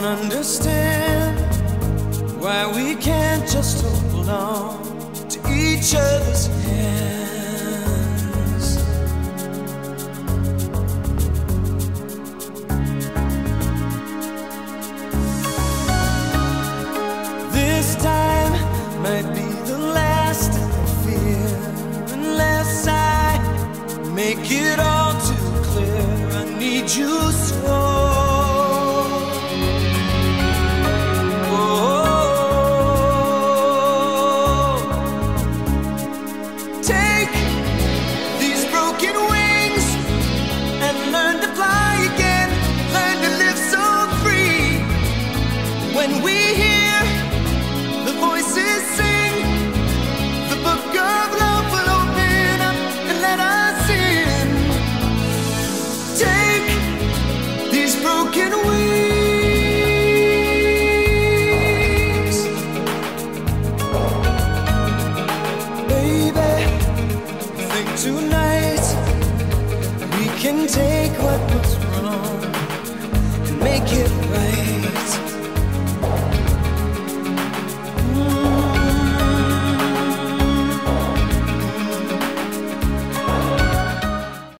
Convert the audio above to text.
understand why we can't just hold on to each other's hands. This time might be the last I fear, unless I make it all too clear. I need you so